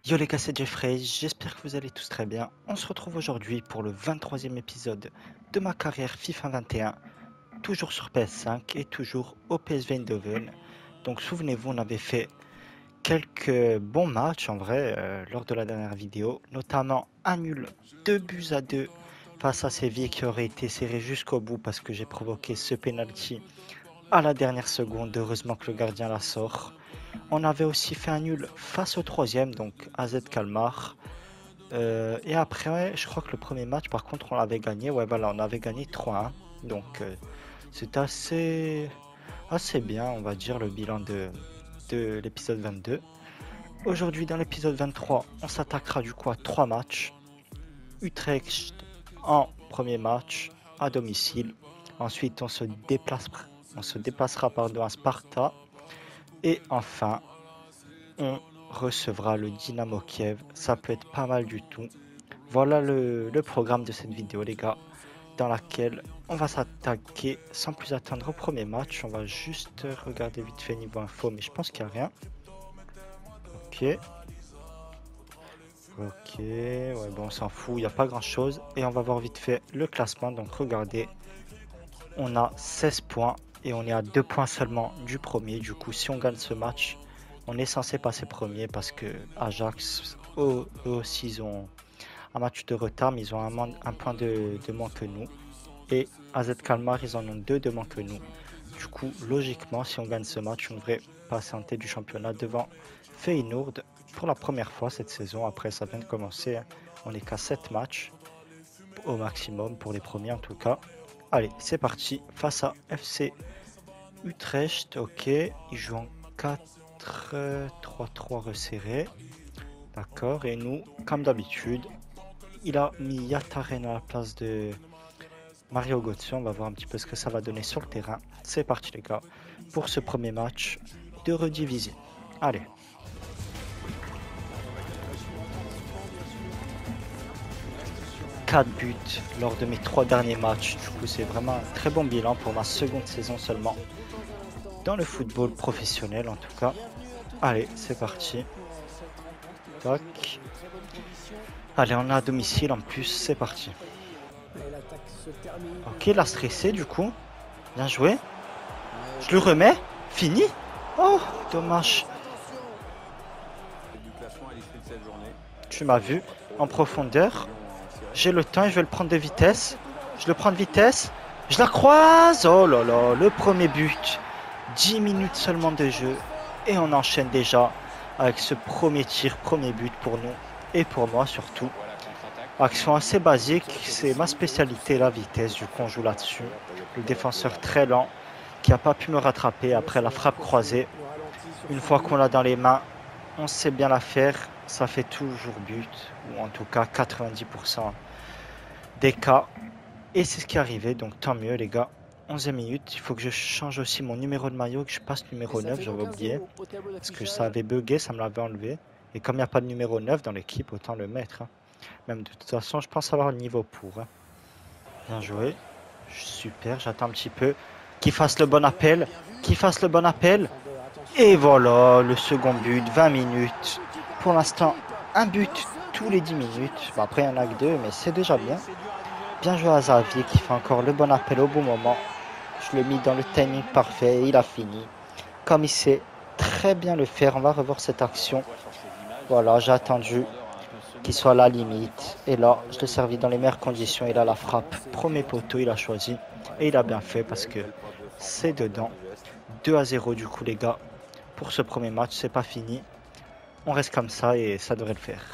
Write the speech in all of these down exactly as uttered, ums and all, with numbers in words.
Yo les gars, c'est Jeffrey, j'espère que vous allez tous très bien. On se retrouve aujourd'hui pour le vingt-troisième épisode de ma carrière FIFA vingt et un, toujours sur P S cinq et toujours au P S V Eindhoven. Donc souvenez-vous, on avait fait quelques bons matchs en vrai euh, lors de la dernière vidéo, notamment un nul deux buts à deux face à Séville qui aurait été serré jusqu'au bout parce que j'ai provoqué ce penalty à la dernière seconde. Heureusement que le gardien la sort. On avait aussi fait un nul face au troisième, donc A Z Kalmar. Euh, et après, je crois que le premier match, par contre, on l'avait gagné. Ouais, voilà, on avait gagné trois un. Donc, euh, c'est assez, assez bien, on va dire, le bilan de, de l'épisode vingt-deux. Aujourd'hui, dans l'épisode vingt-trois, on s'attaquera du coup à trois matchs. Utrecht en premier match, à domicile. Ensuite, on se déplacera, on se déplacera pardon, à Sparta. Et enfin, on recevra le Dynamo Kiev. Ça peut être pas mal du tout. Voilà le, le programme de cette vidéo, les gars, dans laquelle on va s'attaquer sans plus attendre au premier match. On va juste regarder vite fait niveau info, mais je pense qu'il n'y a rien. Ok. Ok, ouais, bon, on s'en fout, il n'y a pas grand chose. Et on va voir vite fait le classement. Donc, regardez, on a seize points et on est à deux points seulement du premier. Du coup, si on gagne ce match, on est censé passer premier parce que Ajax, eux, eux aussi, ils ont un match de retard, mais ils ont un, man- un point de, de moins que nous. Et A Z Kalmar, ils en ont deux de moins que nous. Du coup, logiquement, si on gagne ce match, on devrait passer en tête du championnat devant Feyenoord pour la première fois cette saison. Après, ça vient de commencer, hein. On n'est qu'à sept matchs au maximum pour les premiers en tout cas. Allez, c'est parti face à F C Utrecht. Ok, ils jouent en quatre trois trois resserré. D'accord, et nous, comme d'habitude, il a mis Yataren à la place de Mario Götze. On va voir un petit peu ce que ça va donner sur le terrain. C'est parti les gars, pour ce premier match de redivision. Allez. quatre buts lors de mes trois derniers matchs. Du coup, c'est vraiment un très bon bilan pour ma seconde saison seulement dans le football professionnel en tout cas. Allez, c'est parti. Tac. Allez, on est à domicile en plus, c'est parti. Ok, il a stressé du coup. Bien joué. Je le remets. Fini. Oh, dommage. Tu m'as vu en profondeur. J'ai le temps et je vais le prendre de vitesse. Je le prends de vitesse. Je la croise. Oh là là, le premier but. dix minutes seulement de jeu. Et on enchaîne déjà avec ce premier tir, premier but pour nous. Et pour moi surtout. Action assez basique. C'est ma spécialité, la vitesse. Du coup, on joue là-dessus. Le défenseur très lent qui n'a pas pu me rattraper après la frappe croisée. Une fois qu'on l'a dans les mains, on sait bien la faire. Ça fait toujours but. Ou en tout cas quatre-vingt-dix pour cent des cas. Et c'est ce qui est arrivé, donc tant mieux les gars. onzième minute, il faut que je change aussi mon numéro de maillot, que je passe numéro neuf, j'avais oublié. Parce que ça avait bugué, ça me l'avait enlevé. Et comme il n'y a pas de numéro neuf dans l'équipe, autant le mettre, hein. Même de toute façon, je pense avoir le niveau pour, hein. Bien joué. Super, j'attends un petit peu. Qu'il fasse le bon appel. Qu'il fasse le bon appel. Et voilà, le second but, vingt minutes. Pour l'instant, un but tous les dix minutes. Bon, après, il n'y en a que deux, mais c'est déjà bien. Bien joué à Xavier qui fait encore le bon appel au bon moment. Je l'ai mis dans le timing parfait et il a fini. Comme il sait très bien le faire, on va revoir cette action. Voilà, j'ai attendu qu'il soit à la limite. Et là, je l'ai servi dans les meilleures conditions. Il a la frappe. Premier poteau, il a choisi. Et il a bien fait parce que c'est dedans. deux à zéro du coup les gars. Pour ce premier match, c'est pas fini. On reste comme ça et ça devrait le faire.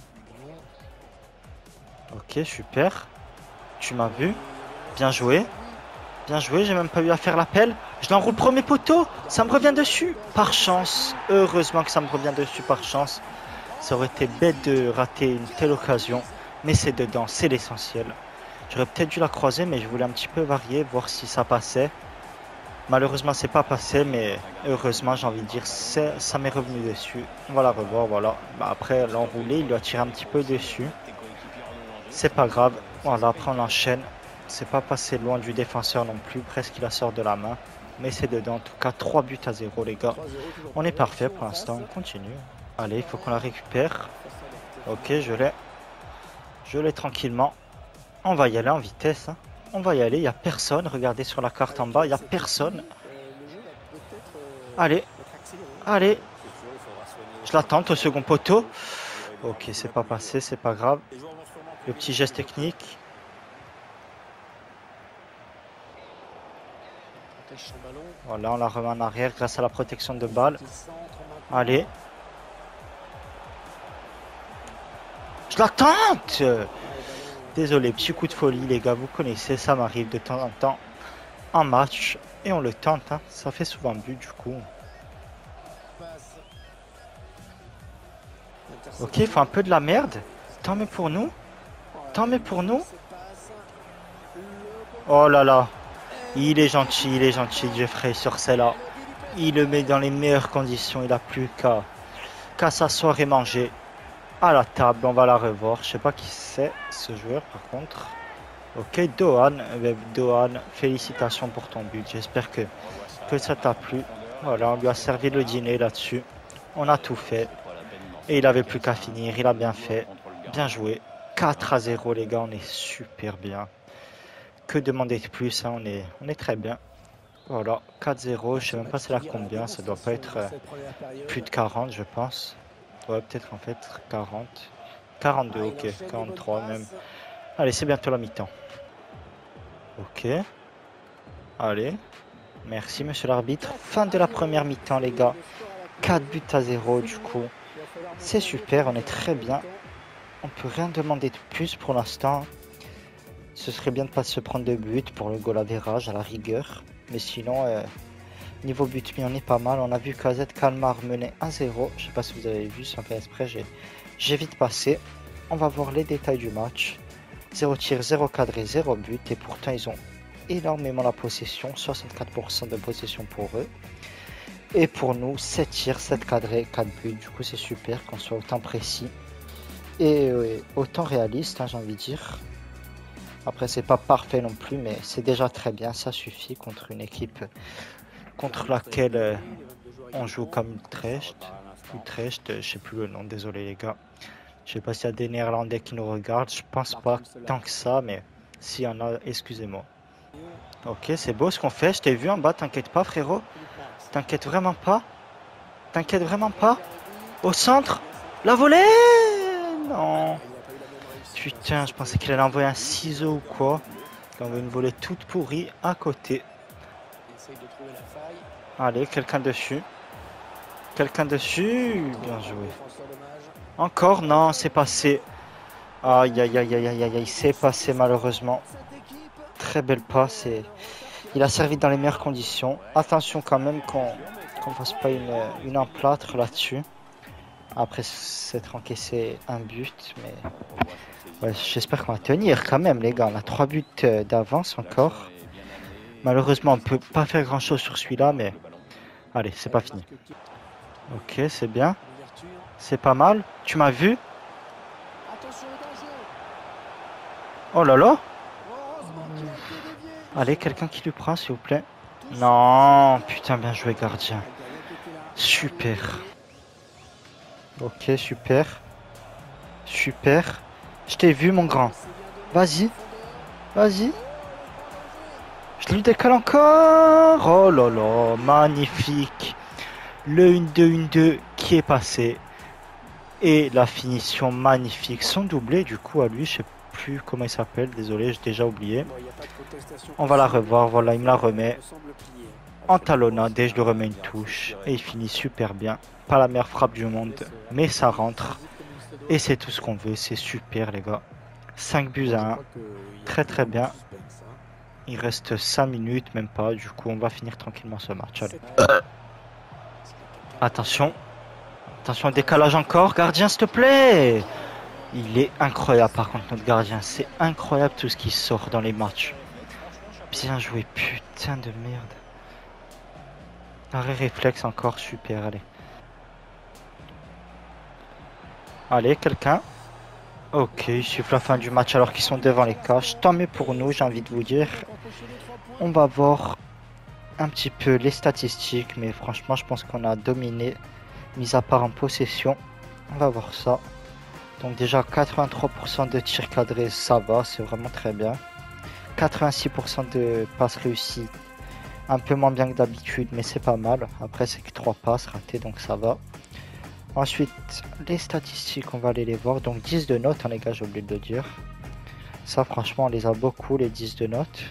Ok, super. Tu m'as vu. Bien joué. Bien joué, j'ai même pas eu à faire l'appel. Je l'enroule premier poteau. Ça me revient dessus. Par chance. Heureusement que ça me revient dessus par chance. Ça aurait été bête de rater une telle occasion. Mais c'est dedans, c'est l'essentiel. J'aurais peut-être dû la croiser, mais je voulais un petit peu varier, voir si ça passait. Malheureusement, c'est pas passé, mais heureusement, j'ai envie de dire, ça m'est revenu dessus. On va la revoir, voilà. Bah, après, l'enrouler, il lui a tiré un petit peu dessus. C'est pas grave. Voilà, après, on enchaîne. C'est pas passé loin du défenseur non plus. Presque, il la sort de la main. Mais c'est dedans. En tout cas, trois buts à zéro, les gars. On est parfait pour l'instant. On continue. Allez, il faut qu'on la récupère. Ok, je l'ai. Je l'ai tranquillement. On va y aller en vitesse. Hein. On va y aller, il n'y a personne. Regardez sur la carte en bas, il n'y a personne. Allez, allez. Je la tente au second poteau. Ok, c'est pas passé, c'est pas grave. Le petit geste technique. Voilà, on la remet en arrière grâce à la protection de balle. Allez. Je la tente! Désolé, petit coup de folie, les gars, vous connaissez, ça m'arrive de temps en temps en match. Et on le tente, hein. Ça fait souvent but du coup. Ok, il faut un peu de la merde. Tant mieux pour nous. Tant mieux pour nous. Oh là là. Il est gentil, il est gentil, Jeffrey, sur celle-là. Il le met dans les meilleures conditions. Il n'a plus qu'à qu'à s'asseoir et manger à la table. On va la revoir. Je sais pas qui c'est, ce joueur, par contre. Ok, Dohan. Eh Dohan, félicitations pour ton but. J'espère que, que ça t'a plu. Voilà, on lui a servi le dîner là-dessus. On a tout fait. Et il avait plus qu'à finir. Il a bien fait. Bien joué. quatre à zéro, les gars. On est super bien. Que demander de plus, hein, on, est, on est très bien. Voilà, quatre zéro, je sais même pas c'est là combien, ça doit pas être euh, plus de quarante je pense. Ouais, peut-être en fait quarante. quarante-deux, ok, quarante-trois même. Allez, c'est bientôt la mi-temps. Ok. Allez. Merci monsieur l'arbitre. Fin de la première mi-temps les gars. quatre buts à zéro du coup. C'est super, on est très bien. On peut rien demander de plus pour l'instant. Ce serait bien de pas se prendre de but pour le goal average à la rigueur. Mais sinon, euh, niveau but mis, on est pas mal. On a vu qu'A Z Kalmar menait un zéro. Je sais pas si vous avez vu, sans faire exprès, j'ai vite passé. On va voir les détails du match. zéro tir, zéro cadré, zéro but. Et pourtant, ils ont énormément la possession. soixante-quatre pour cent de possession pour eux. Et pour nous, sept tirs, sept cadrés, quatre buts. Du coup, c'est super qu'on soit autant précis. Et euh, autant réaliste, hein, j'ai envie de dire. Après, c'est pas parfait non plus, mais c'est déjà très bien. Ça suffit contre une équipe contre laquelle euh, on joue comme Utrecht. Utrecht, je sais plus le nom, désolé les gars. Je sais pas s'il y a des Néerlandais qui nous regardent. Je pense pas tant que ça, mais s'il y en a, excusez-moi. Ok, c'est beau ce qu'on fait. Je t'ai vu en bas, t'inquiète pas, frérot. T'inquiète vraiment pas. T'inquiète vraiment pas. Au centre, la volée. Non. Putain, je pensais qu'il allait envoyer un ciseau ou quoi. Il envoie une volée toute pourrie à côté. Allez, quelqu'un dessus. Quelqu'un dessus. Bien joué. Encore, non, c'est passé. Aïe, aïe, aïe, aïe, aïe, aïe, c'est passé malheureusement. Très belle passe et il a servi dans les meilleures conditions. Attention quand même qu'on qu'on ne fasse pas une, une emplâtre là-dessus. Après s'être encaissé un but, mais... Ouais, j'espère qu'on va tenir quand même les gars, on a trois buts d'avance encore. Malheureusement on peut pas faire grand chose sur celui-là, mais allez, c'est pas fini. Ok, c'est bien. C'est pas mal. Tu m'as vu? Oh là là. Allez, quelqu'un qui lui prend s'il vous plaît. Non, putain, bien joué gardien. Super. Ok, super. Super. Je t'ai vu mon grand. Vas-y. Vas-y. Je lui décale encore. Oh là là, magnifique. Le un deux un deux qui est passé. Et la finition magnifique. Son doublé du coup à lui, je sais plus comment il s'appelle. Désolé, j'ai déjà oublié. On va la revoir. Voilà, il me la remet. En talonnade et je lui remets une touche. Et il finit super bien. Pas la meilleure frappe du monde, mais ça rentre. Et c'est tout ce qu'on veut. C'est super les gars. cinq buts à un. Très très bien. Il reste cinq minutes, même pas. Du coup, on va finir tranquillement ce match. Allez. Attention. Attention, décalage encore. Gardien, s'il te plaît. Il est incroyable par contre, notre gardien. C'est incroyable tout ce qui sort dans les matchs. Bien joué, putain de merde. Arrêt réflexe encore, super, allez. Allez, quelqu'un. Ok, il suffit la fin du match alors qu'ils sont devant les cages. Tant mieux pour nous, j'ai envie de vous dire. On va voir un petit peu les statistiques, mais franchement, je pense qu'on a dominé mis à part en possession. On va voir ça. Donc déjà quatre-vingt-trois pour cent de tirs cadrés, ça va, c'est vraiment très bien. quatre-vingt-six pour cent de passes réussies, un peu moins bien que d'habitude, mais c'est pas mal. Après, c'est que trois passes ratées, donc ça va. Ensuite, les statistiques, on va aller les voir. Donc dix de notes, hein, les gars, j'ai oublié de le dire. Ça, franchement, on les a beaucoup, les dix de notes.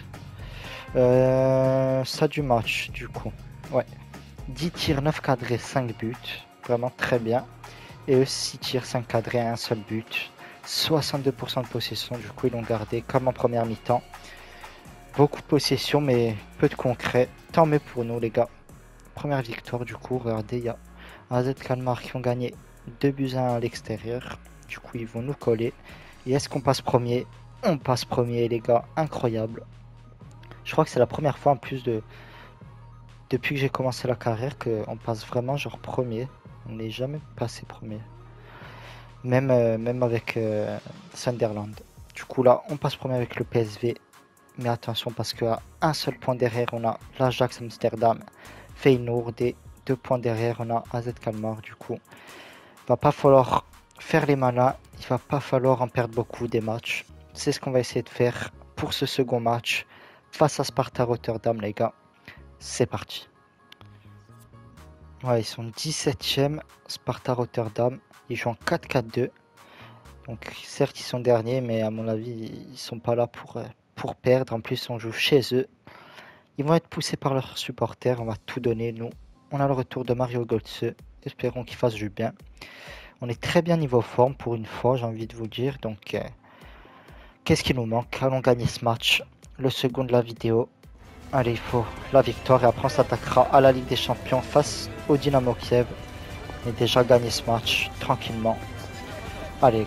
Euh, ça du match, du coup. Ouais. dix tirs, neuf cadrés, cinq buts. Vraiment très bien. Et eux, six tirs, cinq cadrés, un seul but. soixante-deux pour cent de possession, du coup, ils l'ont gardé comme en première mi-temps. Beaucoup de possession, mais peu de concret. Tant mieux pour nous, les gars. Première victoire, du coup, regardez, il y a A Z Calmar qui ont gagné deux buts à un à l'extérieur. Du coup, ils vont nous coller. Et est-ce qu'on passe premier? On passe premier, les gars. Incroyable. Je crois que c'est la première fois en plus de depuis que j'ai commencé la carrière qu'on passe vraiment genre premier. On n'est jamais passé premier. Même, euh, même avec euh, Sunderland. Du coup là, on passe premier avec le P S V. Mais attention parce qu'à un seul point derrière, on a l'Ajax Amsterdam, Feyenoord et deux points derrière, on a A Z Calmar. Du coup, va pas falloir faire les malins. Il va pas falloir en perdre beaucoup des matchs. C'est ce qu'on va essayer de faire pour ce second match face à Sparta Rotterdam, les gars. C'est parti. Ouais, ils sont dix-septième, Sparta Rotterdam. Ils jouent en quatre quatre deux. Donc certes, ils sont derniers, mais à mon avis, ils sont pas là pour, pour perdre. En plus, on joue chez eux. Ils vont être poussés par leurs supporters. On va tout donner, nous. On a le retour de Mario Götze. Espérons qu'il fasse du bien. On est très bien niveau forme pour une fois, j'ai envie de vous dire. Donc, euh, qu'est-ce qui nous manque? Allons gagner ce match. Le second de la vidéo. Allez, il faut la victoire et après on s'attaquera à la Ligue des Champions face au Dynamo Kiev. On a déjà gagné ce match tranquillement. Allez,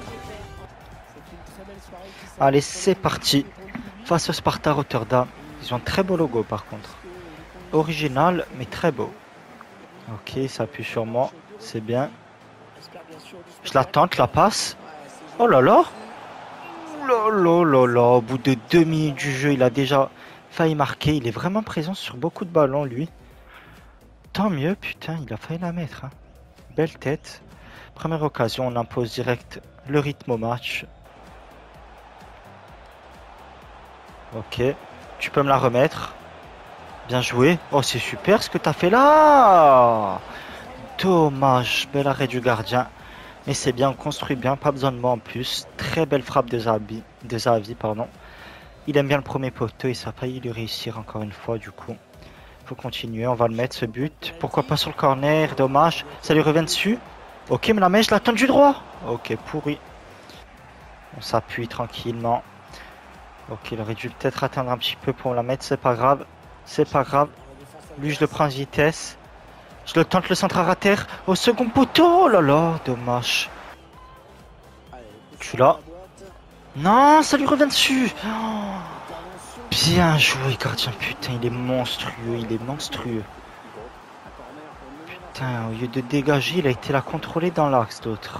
allez, c'est parti. Face au Sparta Rotterdam. Ils ont un très beau logo par contre. Original mais très beau. Ok, ça appuie sur moi. C'est bien. Je la tente, la passe. Oh là là. Oh là là là. Au bout de deux minutes du jeu, il a déjà failli marquer. Il est vraiment présent sur beaucoup de ballons, lui. Tant mieux, putain, il a failli la mettre. Hein. Belle tête. Première occasion, on impose direct le rythme au match. Ok. Tu peux me la remettre. Bien joué. Oh, c'est super ce que tu as fait là. Dommage. Bel arrêt du gardien. Mais c'est bien, on construit bien. Pas besoin de moi en plus. Très belle frappe de Zahavi. De Zahavi, pardon. Il aime bien le premier poteau et ça a failli lui réussir encore une fois du coup. Faut continuer, on va le mettre ce but. Pourquoi pas sur le corner, dommage. Ça lui revient dessus. Ok, mais la mèche, je l'attends du droit. Ok, pourri. On s'appuie tranquillement. Ok, il aurait dû peut-être attendre un petit peu pour la mettre, c'est pas grave. C'est pas grave. Lui, je le prends en vitesse. Je le tente, le centre à terre. Au second poteau, oh là là, dommage. Je suis là. Non, ça lui revient dessus. Oh, bien joué, gardien. Putain, il est monstrueux. Il est monstrueux. Putain, au lieu de dégager, il a été la contrôler dans l'axe d'autre.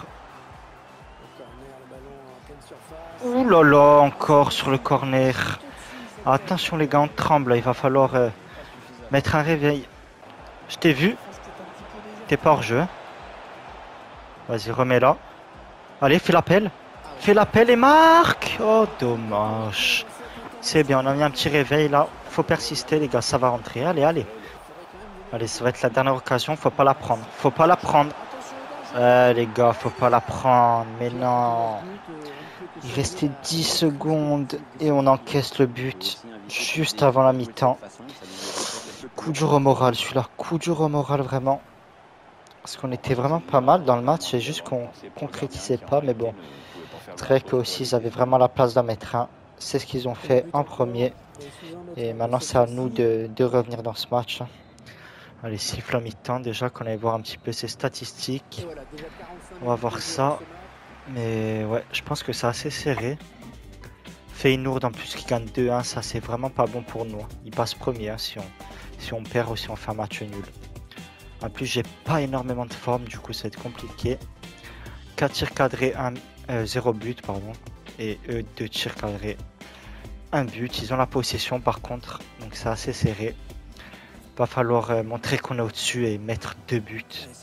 Ouh là là, encore sur le corner. Attention les gars, on tremble. Il va falloir euh, mettre un réveil. Je t'ai vu. T'es pas hors jeu. Vas-y, remets-la. Allez, fais l'appel. Fais l'appel et marque. Oh, dommage. C'est bien, on a mis un petit réveil là. Faut persister les gars, ça va rentrer. Allez, allez. Allez, ça va être la dernière occasion. Faut pas la prendre. Faut pas la prendre. Euh, les gars, faut pas la prendre. Mais non. Il restait dix secondes et on encaisse le but juste avant la mi-temps. Coup dur au moral, celui-là. Coup dur au moral vraiment. Parce qu'on était vraiment pas mal dans le match. C'est juste qu'on concrétisait pas. Mais bon. C'est vrai qu'eux aussi, ils avaient vraiment la place d'en mettre un. C'est ce qu'ils ont fait en premier. Et maintenant, c'est à nous de, de revenir dans ce match. Allez, siffle en mi-temps. Déjà qu'on allait voir un petit peu ses statistiques. On va voir ça. Mais ouais, je pense que c'est assez serré. Feyenoord en plus qui gagne deux un, ça c'est vraiment pas bon pour nous. Il passe premier hein, si, on, si on perd ou si on fait un match nul. En plus, j'ai pas énormément de forme, du coup ça va être compliqué. quatre tirs cadrés, un, euh, zéro but, pardon. Et eux, deux tirs cadrés, un but. Ils ont la possession par contre, donc c'est assez serré. Va falloir euh, montrer qu'on est au-dessus et mettre deux buts.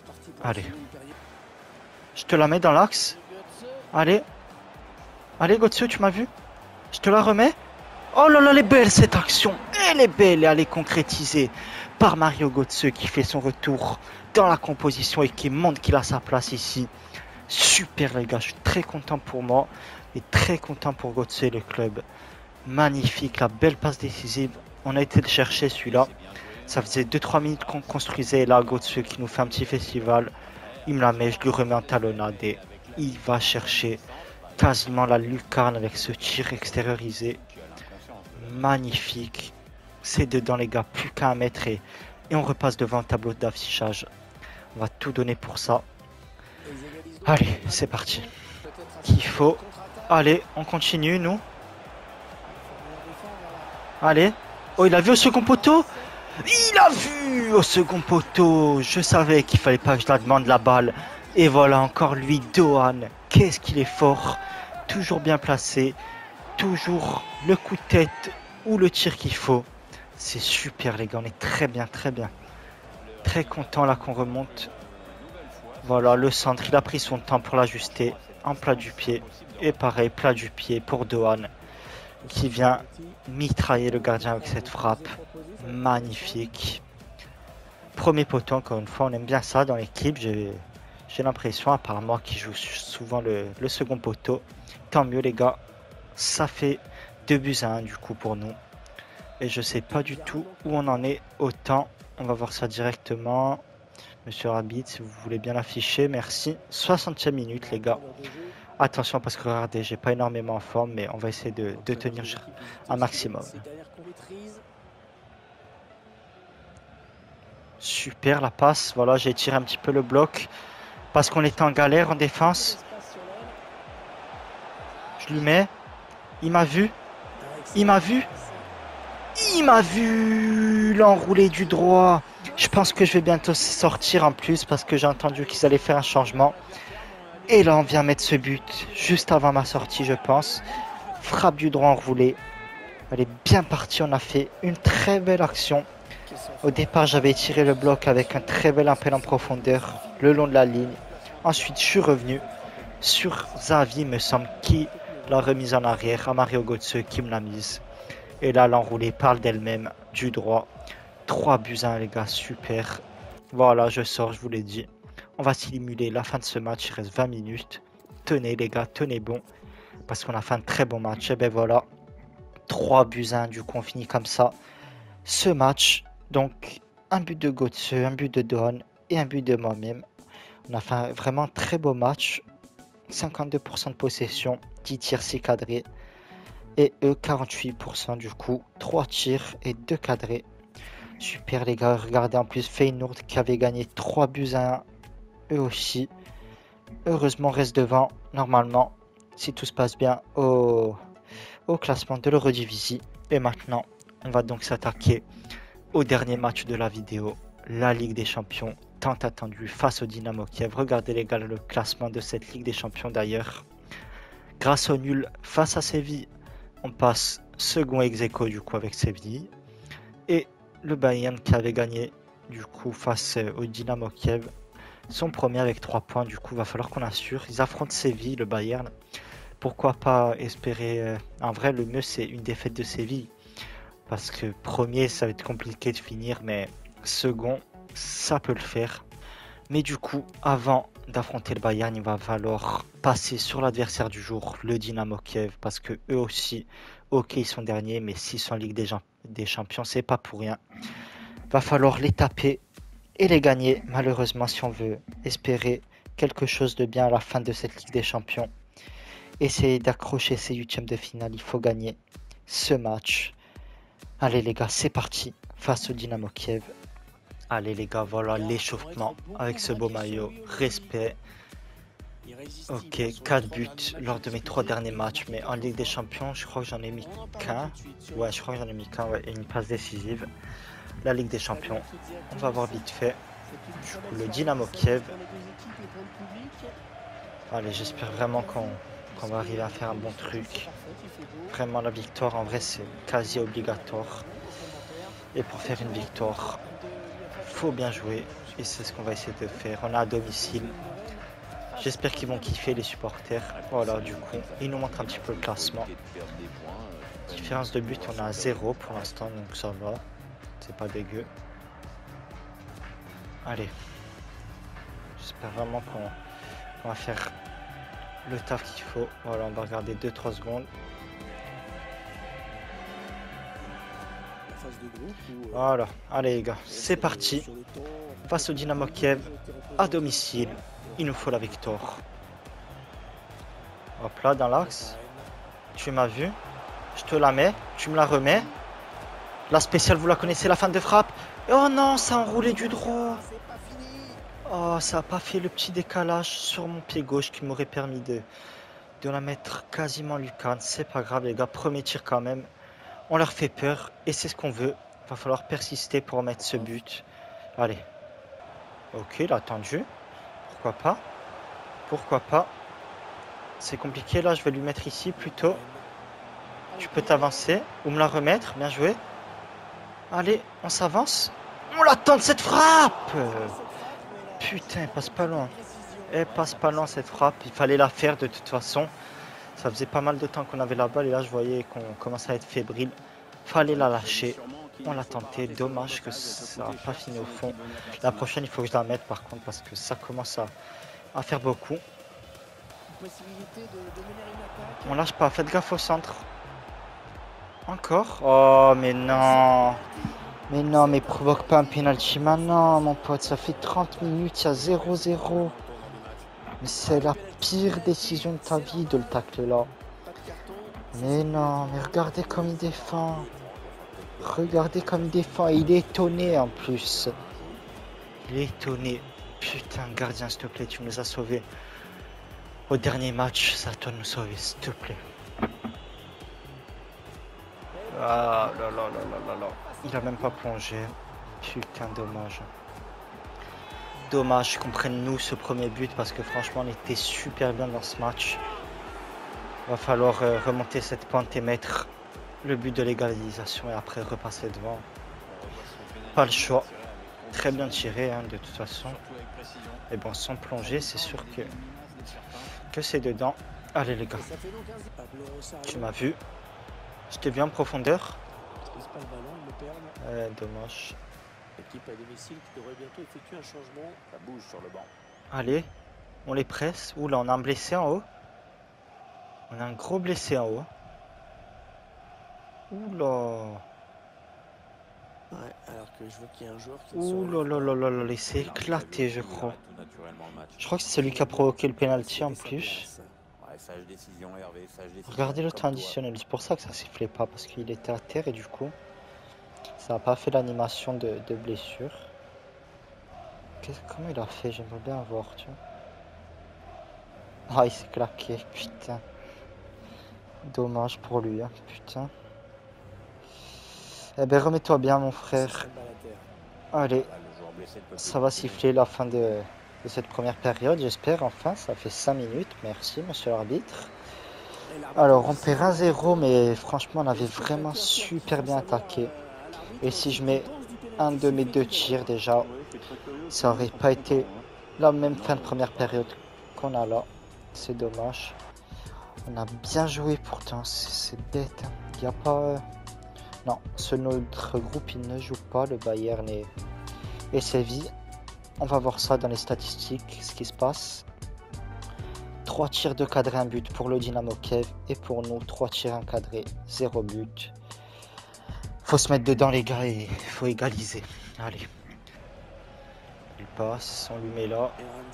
Allez. Je te la mets dans l'axe. Allez. Allez, Götze, tu m'as vu? Je te la remets. Oh là là, elle est belle cette action. Elle est belle et elle est concrétisée par Mario Götze qui fait son retour dans la composition et qui montre qu'il a sa place ici. Super les gars, je suis très content pour moi et très content pour Götze et le club. Magnifique, la belle passe décisive. On a été le chercher celui-là. Ça faisait deux trois minutes qu'on construisait. Et là, Götze qui nous fait un petit festival. Il me la met, je lui remets en talonnade et il va chercher quasiment la lucarne avec ce tir extériorisé. Magnifique. C'est dedans les gars, plus qu'à un mètre et, et on repasse devant un tableau d'affichage. On va tout donner pour ça. Allez, c'est parti. Qu'il faut. Allez, on continue nous. Allez. Oh, il a vu au second poteau. Il a vu au second poteau. Je savais qu'il fallait pas que je la demande la balle. Et voilà, encore lui, Doan. Qu'est-ce qu'il est fort. Toujours bien placé. Toujours le coup de tête ou le tir qu'il faut. C'est super les gars, on est très bien, très bien. Très content là qu'on remonte. Voilà, le centre, il a pris son temps pour l'ajuster. En plat du pied. Et pareil, plat du pied pour Doan. Qui vient mitrailler le gardien avec cette frappe. Magnifique. Premier poteau, encore une fois, on aime bien ça dans l'équipe. J'ai l'impression, à part moi qui joue souvent le, le second poteau. Tant mieux les gars. Ça fait deux buts à un du coup pour nous. Et je sais pas du tout où on en est autant. On va voir ça directement. Monsieur Rabbit, si vous voulez bien l'afficher, merci. soixantième minute les gars. Attention parce que regardez, j'ai pas énormément en forme, mais on va essayer de, de tenir un maximum. Super la passe, voilà, j'ai tiré un petit peu le bloc parce qu'on était en galère en défense. Je lui mets, il m'a vu, il m'a vu, il m'a vu l'enroulé du droit. Je pense que je vais bientôt sortir en plus parce que j'ai entendu qu'ils allaient faire un changement. Et là on vient mettre ce but juste avant ma sortie je pense. Frappe du droit enroulé. Elle est bien partie, on a fait une très belle action. Au départ j'avais tiré le bloc avec un très bel appel en profondeur le long de la ligne. Ensuite je suis revenu sur Xavi me semble qui l'a remise en arrière à Mario Götze qui me l'a mise. Et là l'enroulé parle d'elle-même du droit. trois buts à un les gars, super. Voilà, je sors, je vous l'ai dit. On va simuler la fin de ce match, il reste vingt minutes. Tenez les gars, tenez bon. Parce qu'on a fait un très bon match. Et ben voilà, trois buts à un, du coup on finit comme ça. Ce match, donc un but de Götze, un but de Doan et un but de moi-même. On a fait un vraiment très beau match. cinquante-deux pour cent de possession, dix tirs, six cadrés. Et eux, quarante-huit pour cent du coup, trois tirs et deux cadrés. Super les gars, regardez en plus Feyenoord qui avait gagné trois buts à un, eux aussi. Heureusement on reste devant, normalement, si tout se passe bien, au, au classement de l'Eredivisie. Et maintenant, on va donc s'attaquer au dernier match de la vidéo, la Ligue des Champions, tant attendue face au Dynamo Kiev. Regardez les gars le classement de cette Ligue des Champions d'ailleurs. Grâce au nul face à Séville, on passe second ex-aequo du coup avec Séville. Et le Bayern qui avait gagné du coup face au Dynamo Kiev, son premier avec trois points. Du coup, va falloir qu'on assure. Ils affrontent Séville, le Bayern. Pourquoi pas espérer... Euh... En vrai, le mieux, c'est une défaite de Séville. Parce que premier, ça va être compliqué de finir. Mais second, ça peut le faire. Mais du coup, avant d'affronter le Bayern, il va falloir passer sur l'adversaire du jour, le Dynamo Kiev. Parce que eux aussi, ok, ils sont derniers. Mais s'ils sont en Ligue des, des Champions, c'est pas pour rien. Va falloir les taper et les gagner, malheureusement, si on veut espérer quelque chose de bien à la fin de cette Ligue des Champions. Essayer d'accrocher ces huitièmes de finale, il faut gagner ce match. Allez les gars, c'est parti, face au Dynamo Kiev. Allez les gars, voilà l'échauffement avec ce beau maillot, respect. Ok, quatre buts lors de mes trois derniers matchs, mais en Ligue des Champions, je crois que j'en ai mis qu'un. Ouais, je crois que j'en ai mis qu'un, ouais, et une passe décisive. La Ligue des Champions, on va voir vite fait. Du coup, le Dynamo Kiev. Allez, j'espère vraiment qu'on qu'on va arriver à faire un bon truc. Vraiment, la victoire, en vrai, c'est quasi obligatoire. Et pour faire une victoire, faut bien jouer. Et c'est ce qu'on va essayer de faire. On est à domicile. J'espère qu'ils vont kiffer les supporters. Voilà, du coup, ils nous montrent un petit peu le classement. Différence de but, on est à zéro pour l'instant, donc ça va. C'est pas dégueu. Allez. J'espère vraiment qu'on qu va faire le taf qu'il faut. Voilà, on va regarder deux trois secondes. Voilà, allez les gars, c'est parti. Face au Dynamo Kiev, à domicile, il nous faut la victoire. Hop là, dans l'axe. Tu m'as vu. Je te la mets, tu me la remets. La spéciale, vous la connaissez, la fin de frappe. Oh non, ça a enroulé du droit. Oh, ça n'a pas fait le petit décalage sur mon pied gauche qui m'aurait permis de, de la mettre quasiment lucarne. C'est pas grave les gars, premier tir quand même. On leur fait peur et c'est ce qu'on veut. Il va falloir persister pour mettre ce but. Allez. Ok, il a attendu. Pourquoi pas? Pourquoi pas? C'est compliqué là, je vais lui mettre ici plutôt. Tu peux t'avancer ou me la remettre. Bien joué. Allez, on s'avance. On l'attend de cette frappe. Putain, elle passe pas loin. Elle passe pas loin cette frappe. Il fallait la faire de toute façon. Ça faisait pas mal de temps qu'on avait la balle et là je voyais qu'on commençait à être fébrile. Fallait la lâcher. On l'a tenté. Dommage que ça n'a pas fini au fond. La prochaine, il faut que je la mette par contre parce que ça commence à, à faire beaucoup. On lâche pas. Faites gaffe au centre. Encore. Oh mais non. Mais non, mais provoque pas un penalty maintenant, mon pote. Ça fait trente minutes, il y a zéro zéro. Mais c'est la pire décision de ta vie de le tacler là. Mais non, mais regardez comme il défend. Regardez comme il défend. Et il est étonné en plus. Il est étonné. Putain, gardien, s'il te plaît, tu nous as sauvés. Au dernier match, ça doit nous sauver, s'il te plaît. Ah là là là là là là. Il a même pas plongé. Putain, dommage. Dommage qu'on prenne nous ce premier but parce que franchement on était super bien dans ce match. Va falloir euh, remonter cette pente et mettre le but de l'égalisation et après repasser devant. Pas le choix. Très bien tiré hein, de toute façon. Et bon, sans plonger, c'est sûr que, que c'est dedans. Allez les gars. Tu m'as vu. Je t'ai vu en profondeur. Ouais, dommage. L'équipe à domicile qui devrait bientôt effectuer un changement. Ça bouge sur le banc. Allez, on les presse. Ouh là, on a un blessé en haut. On a un gros blessé en haut. Ouh là. Ouais, alors que je vois qu'il y a un joueur qui Ouh là là là là là, il s'est éclaté, je crois. Je crois que c'est celui qui a provoqué le penalty en plus. Regardez le temps additionnel, c'est pour ça que ça sifflait pas, parce qu'il était à terre et du coup, ça n'a pas fait l'animation de, de blessure. Comment il a fait? J'aimerais bien voir, tu vois. Ah, il s'est claqué, putain. Dommage pour lui, hein, putain. Eh ben, remets-toi bien, mon frère. Allez, ça va siffler la fin de, de cette première période, j'espère. Enfin, ça fait cinq minutes. Merci, monsieur l'arbitre. Alors, on perd un zéro, mais franchement, on avait vraiment super bien attaqué. Et si je mets un de mes deux tirs, déjà, ça aurait pas été la même fin de première période qu'on a là. C'est dommage. On a bien joué pourtant, c'est bête. Il n'y a pas... Non, ce notre groupe, il ne joue pas, le Bayern et, et Séville. On va voir ça dans les statistiques, ce qui se passe. trois tirs de cadré, un but pour le Dynamo Kiev. Et pour nous, trois tirs encadrés, zéro but. Faut se mettre dedans, les gars, et faut égaliser. Allez. Il passe, on lui met là.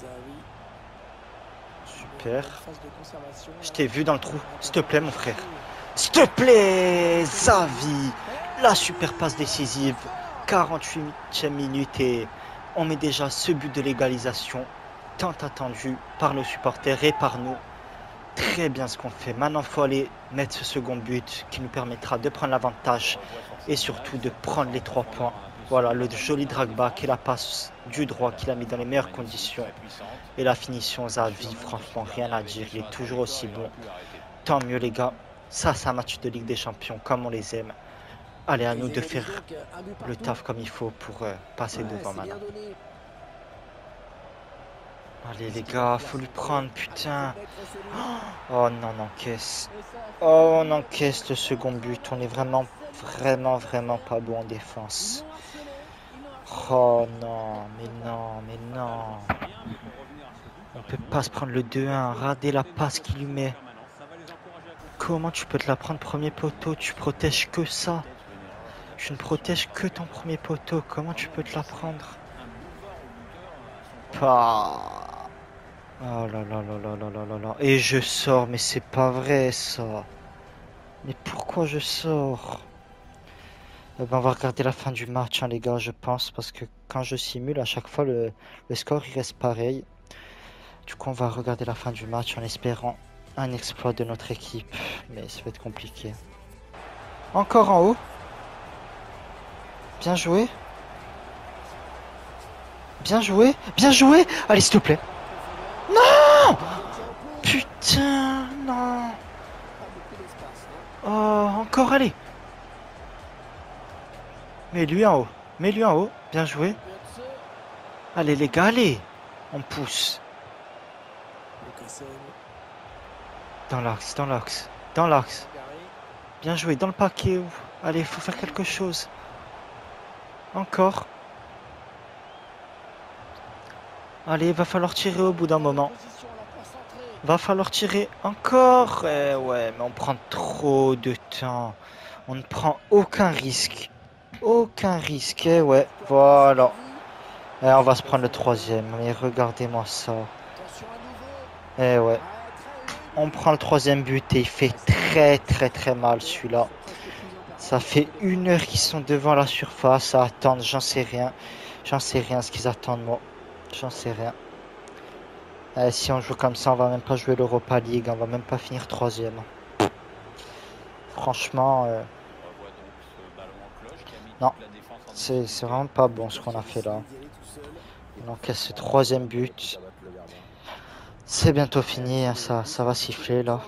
Super. Je t'ai vu dans le trou. S'il te plaît, mon frère. S'il te plaît, Xavi. La super passe décisive. quarante-huitième minute et on met déjà ce but de l'égalisation. Tant attendu par nos supporters et par nous. Très bien ce qu'on fait. Maintenant, il faut aller mettre ce second but qui nous permettra de prendre l'avantage et surtout de prendre les trois points. Voilà, le joli drag-back et la passe du droit qu'il a mis dans les meilleures conditions. Et la finition, Xavi, franchement, rien à dire. Il est toujours aussi bon. Tant mieux, les gars. Ça, c'est un match de Ligue des Champions, comme on les aime. Allez, à nous de faire le taf comme il faut pour euh, passer devant maintenant. Allez les gars, faut lui prendre, putain. Oh non, on encaisse. Oh, on encaisse le second but. On est vraiment, vraiment, vraiment pas bon en défense. Oh non, mais non, mais non. On peut pas se prendre le deux un. Regardez la passe qu'il lui met. Comment tu peux te la prendre premier poteau? Tu protèges que ça. Tu ne protèges que ton premier poteau. Comment tu peux te la prendre? Pas. Oh là là là là là là là là. Et je sors, mais c'est pas vrai ça. Mais pourquoi je sors? Eh ben, on va regarder la fin du match, hein, les gars, je pense, parce que quand je simule, à chaque fois, le, le score il reste pareil. Du coup, on va regarder la fin du match en espérant un exploit de notre équipe, mais ça va être compliqué. Encore en haut. Bien joué. Bien joué. Bien joué. Allez, s'il te plaît. Non! Putain, non. Oh, encore, allez. Mets-lui en haut. Mets-lui en haut. Bien joué. Allez, les gars, allez. On pousse. Dans l'axe, dans l'axe. Dans l'axe. Bien joué, dans le paquet. Allez, il faut faire quelque chose. Encore. Allez, va falloir tirer au bout d'un moment. Va falloir tirer encore. Eh ouais, mais on prend trop de temps. On ne prend aucun risque. Aucun risque. Eh ouais, voilà. Et on va se prendre le troisième. Mais regardez-moi ça. Eh ouais. On prend le troisième but et il fait très très très mal celui-là. Ça fait une heure qu'ils sont devant la surface à attendre. J'en sais rien. J'en sais rien ce qu'ils attendent moi. J'en sais rien. Eh, si on joue comme ça, on va même pas jouer l'Europa League. On va même pas finir troisième. Franchement, euh... non. C'est vraiment pas bon ce qu'on a fait là. On encaisse ce troisième but. C'est bientôt fini. Hein, ça, ça va siffler là.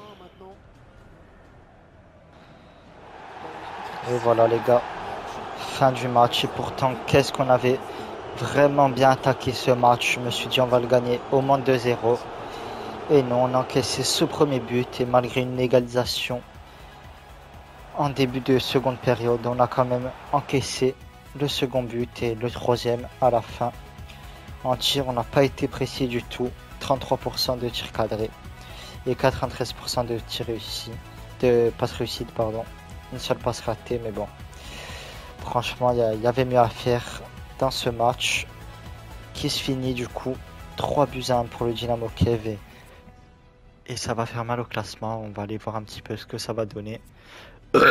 Et voilà les gars. Fin du match. Et pourtant, qu'est-ce qu'on avait vraiment bien attaqué ce match. Je me suis dit on va le gagner au moins deux zéro. Et non, on a encaissé ce premier but. Et malgré une égalisation en début de seconde période, on a quand même encaissé le second but et le troisième à la fin. En tir, on n'a pas été précis du tout. trente-trois pour cent de tirs cadrés et quatre-vingt-treize pour cent de tirs réussis, de passes réussites, pardon. Une seule passe ratée, mais bon. Franchement, il y, y avait mieux à faire dans ce match qui se finit du coup trois buts à un pour le Dynamo Kiev. Et, et ça va faire mal au classement. On va aller voir un petit peu ce que ça va donner. Bon,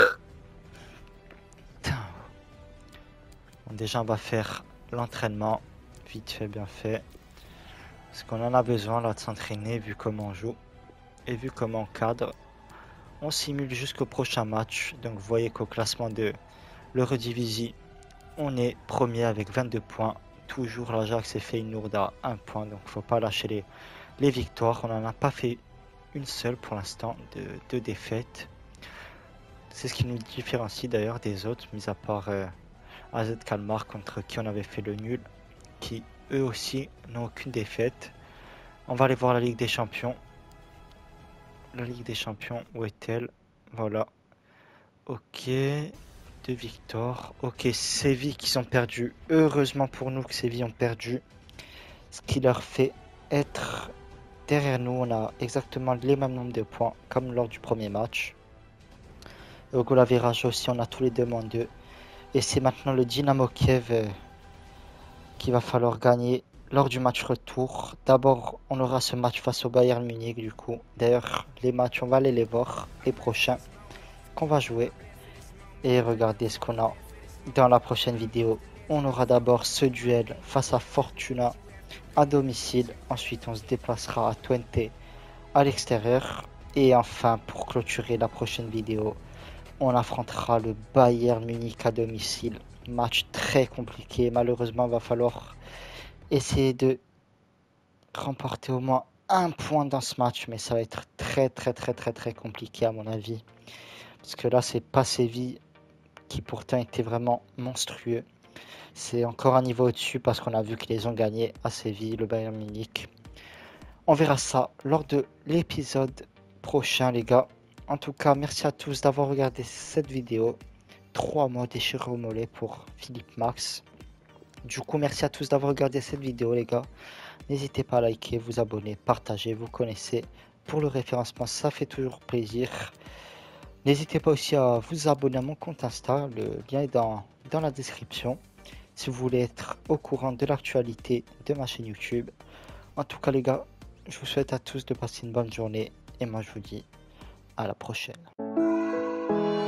déjà, on va faire l'entraînement. Vite fait, bien fait. Parce qu'on en a besoin là de s'entraîner vu comment on joue. Et vu comment on cadre. On simule jusqu'au prochain match. Donc vous voyez qu'au classement de l'Eredivisie, on est premier avec vingt-deux points. Toujours l'Ajax est fait une lourde à un point. Donc faut pas lâcher les, les victoires. On n'en a pas fait une seule pour l'instant de, de défaite. C'est ce qui nous différencie d'ailleurs des autres, mis à part euh, A Z Kalmar contre qui on avait fait le nul. Qui eux aussi n'ont aucune défaite. On va aller voir la Ligue des Champions. La Ligue des Champions, où est-elle? Voilà. Ok. Deux victoires. Ok, Séville qui sont perdus. Heureusement pour nous que Séville ont perdu. Ce qui leur fait être derrière nous. On a exactement les mêmes nombres de points comme lors du premier match. Au goal average aussi, on a tous les deux moins deux. Et c'est maintenant le Dynamo Kiev euh, qu'il va falloir gagner lors du match retour. D'abord, on aura ce match face au Bayern Munich du coup. D'ailleurs, les matchs, on va aller les voir, les prochains qu'on va jouer. Et regardez ce qu'on a dans la prochaine vidéo. On aura d'abord ce duel face à Fortuna à domicile. Ensuite, on se déplacera à Twente à l'extérieur. Et enfin, pour clôturer la prochaine vidéo, on affrontera le Bayern Munich à domicile. Match très compliqué. Malheureusement, il va falloir essayer de remporter au moins un point dans ce match. Mais ça va être très très très très très compliqué à mon avis. Parce que là, c'est pas Séville qui pourtant était vraiment monstrueux. C'est encore un niveau au-dessus parce qu'on a vu qu'ils les ont gagnés à Séville, le Bayern Munich. On verra ça lors de l'épisode prochain, les gars. En tout cas, merci à tous d'avoir regardé cette vidéo. Trois mois déchirés au mollet pour Philippe Max. Du coup, merci à tous d'avoir regardé cette vidéo, les gars. N'hésitez pas à liker, vous abonner, partager, vous connaissez. Pour le référencement, ça fait toujours plaisir. N'hésitez pas aussi à vous abonner à mon compte Insta. Le lien est dans, dans la description. Si vous voulez être au courant de l'actualité de ma chaîne YouTube. En tout cas, les gars, je vous souhaite à tous de passer une bonne journée. Et moi, je vous dis à la prochaine.